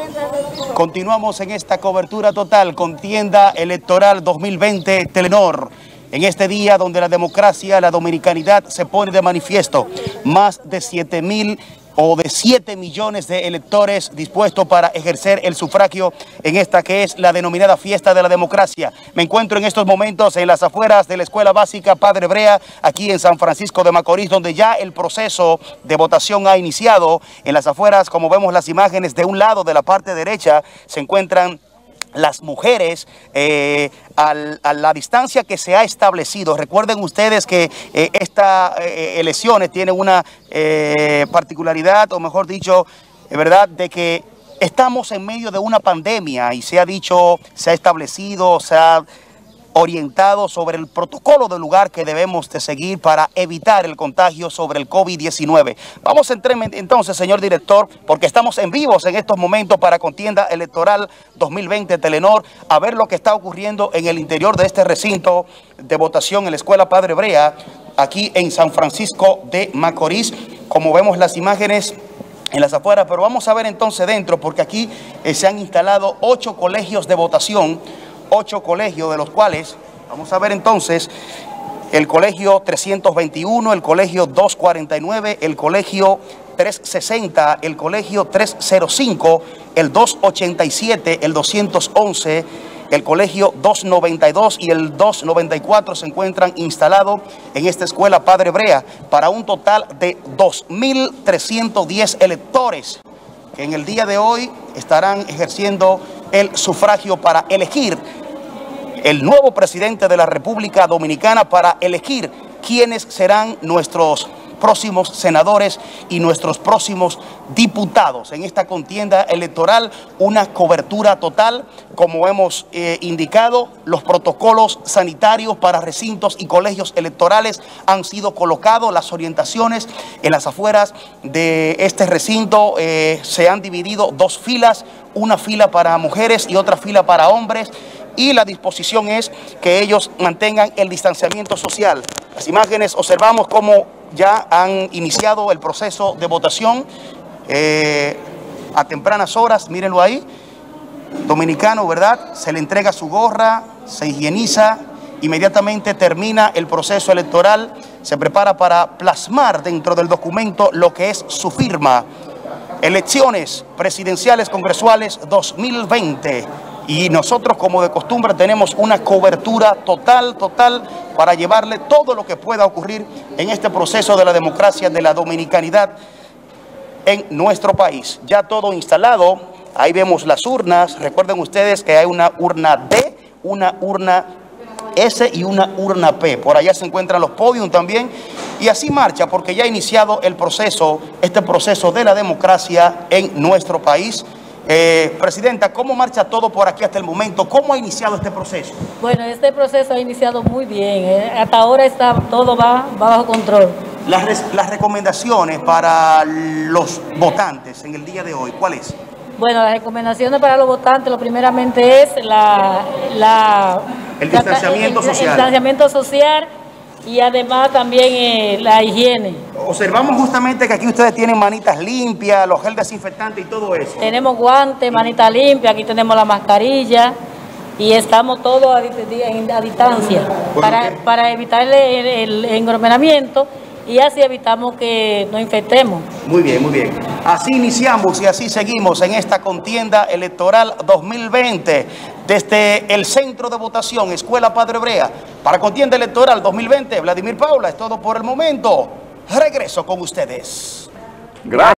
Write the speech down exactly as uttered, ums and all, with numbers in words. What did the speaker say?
Continuamos en esta cobertura total, contienda electoral dos mil veinte Telenor. En este día donde la democracia, la dominicanidad se pone de manifiesto, más de siete mil o de siete millones de electores dispuestos para ejercer el sufragio en esta que es la denominada fiesta de la democracia. Me encuentro en estos momentos en las afueras de la Escuela Básica Padre Brea, aquí en San Francisco de Macorís, donde ya el proceso de votación ha iniciado. En las afueras, como vemos las imágenes, de un lado de la parte derecha se encuentran las mujeres eh, al, a la distancia que se ha establecido. Recuerden ustedes que eh, estas eh, elecciones tienen una eh, particularidad, o mejor dicho, eh, ¿verdad?, de que estamos en medio de una pandemia y se ha dicho, se ha establecido, se ha orientado sobre el protocolo del lugar que debemos de seguir para evitar el contagio sobre el COVID diecinueve. Vamos a entrar entonces, señor director, porque estamos en vivos en estos momentos para contienda electoral dos mil veinte Telenor, a ver lo que está ocurriendo en el interior de este recinto de votación en la Escuela Padre Brea, aquí en San Francisco de Macorís. Como vemos las imágenes en las afueras, pero vamos a ver entonces dentro, porque aquí eh, se han instalado ocho colegios de votación, ocho colegios, de los cuales vamos a ver entonces el colegio trescientos veintiuno, el colegio doscientos cuarenta y nueve, el colegio trescientos sesenta, el colegio trescientos cinco, el doscientos ochenta y siete, el doscientos once, el colegio doscientos noventa y dos y el doscientos noventa y cuatro se encuentran instalados en esta Escuela Padre Brea para un total de dos mil trescientos diez electores que en el día de hoy estarán ejerciendo el sufragio para elegir el nuevo presidente de la República Dominicana, para elegir quiénes serán nuestros próximos senadores y nuestros próximos diputados. En esta contienda electoral, una cobertura total, como hemos eh, indicado, los protocolos sanitarios para recintos y colegios electorales han sido colocados, las orientaciones en las afueras de este recinto eh, se han dividido dos filas, una fila para mujeres y otra fila para hombres, y la disposición es que ellos mantengan el distanciamiento social. Las imágenes observamos cómo ya han iniciado el proceso de votación eh, a tempranas horas, mírenlo ahí, dominicano, ¿verdad? Se le entrega su gorra, se higieniza, inmediatamente termina el proceso electoral, se prepara para plasmar dentro del documento lo que es su firma. Elecciones presidenciales congresuales dos mil veinte. Y nosotros, como de costumbre, tenemos una cobertura total, total, para llevarle todo lo que pueda ocurrir en este proceso de la democracia, de la dominicanidad en nuestro país. Ya todo instalado, ahí vemos las urnas. Recuerden ustedes que hay una urna D, una urna S y una urna P. Por allá se encuentran los podios también. Y así marcha, porque ya ha iniciado el proceso, este proceso de la democracia en nuestro país. Eh, Presidenta, ¿cómo marcha todo por aquí hasta el momento? ¿Cómo ha iniciado este proceso? Bueno, este proceso ha iniciado muy bien. ¿eh? Hasta ahora está, todo va, va bajo control. Las, las recomendaciones para los votantes en el día de hoy, ¿cuál es? Bueno, las recomendaciones para los votantes, lo primeramente es la, la, el distanciamiento la, el, social. El distanciamiento social y además también eh, la higiene. Observamos justamente que aquí ustedes tienen manitas limpias, los gel desinfectantes y todo eso. Tenemos guantes, manitas limpias, aquí tenemos la mascarilla y estamos todos a, a, a distancia bueno, para, okay. para evitar el, el, el englomeramiento y así evitamos que nos infectemos. Muy bien, muy bien. Así iniciamos y así seguimos en esta contienda electoral dos mil veinte desde el centro de votación Escuela Padre Brea. Para contienda electoral dos mil veinte, Vladimir Paula, es todo por el momento. Regreso con ustedes. Gracias.